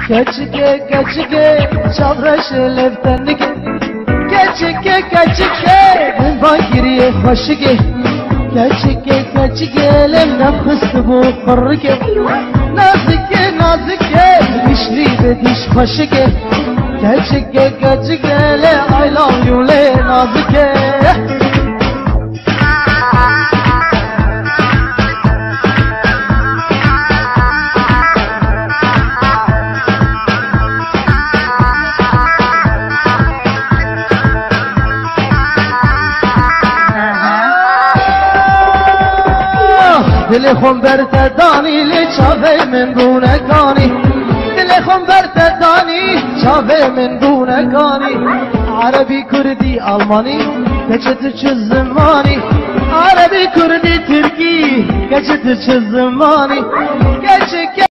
Keçike çavraş leftenlik Keçike ben bakiriye hoşike Keçike lemden kıstı bu kırrike Nazike dişli ve diş hoşike Keçike le I love you le nazike دل خون برت دانی لی چاوه من گونه کانی دل خون برت دانی چاوه من گونه کانی عربی کردی آلمانی کچت چه زمانی عربی کردی ترکی کچت چه زمانی